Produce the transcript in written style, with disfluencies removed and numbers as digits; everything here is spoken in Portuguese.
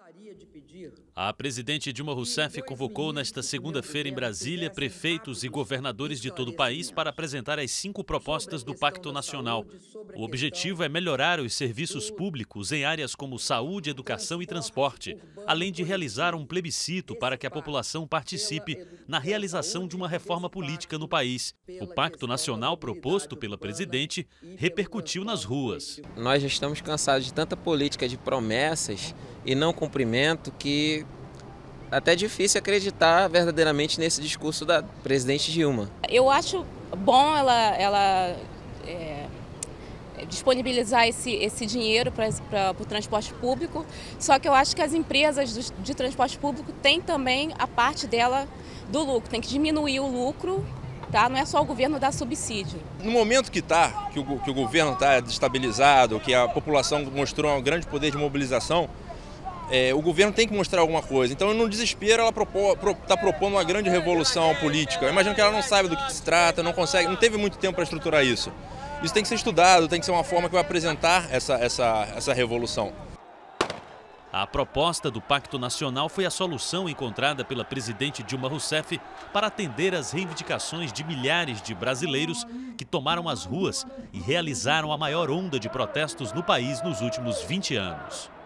A presidente Dilma Rousseff convocou nesta segunda-feira em Brasília prefeitos e governadores de todo o país para apresentar as 5 propostas do Pacto Nacional. O objetivo é melhorar os serviços públicos em áreas como saúde, educação e transporte, além de realizar um plebiscito para que a população participe na realização de uma reforma política no país. O Pacto Nacional proposto pela presidente repercutiu nas ruas. Nós já estamos cansados de tanta política de promessas e não cumprimento que até é difícil acreditar verdadeiramente nesse discurso da presidente Dilma. Eu acho bom ela disponibilizar esse dinheiro para o transporte público, só que eu acho que as empresas de transporte público têm também a parte dela do lucro, tem que diminuir o lucro. Tá? Não é só o governo dar subsídio. No momento que o governo está destabilizado, que a população mostrou um grande poder de mobilização, o governo tem que mostrar alguma coisa. Então, no desespero, ela está propondo uma grande revolução política. Eu imagino que ela não sabe do que se trata, não teve muito tempo para estruturar isso. Isso tem que ser estudado, tem que ser uma forma que vai apresentar essa revolução. A proposta do Pacto Nacional foi a solução encontrada pela presidente Dilma Rousseff para atender às reivindicações de milhares de brasileiros que tomaram as ruas e realizaram a maior onda de protestos no país nos últimos 20 anos.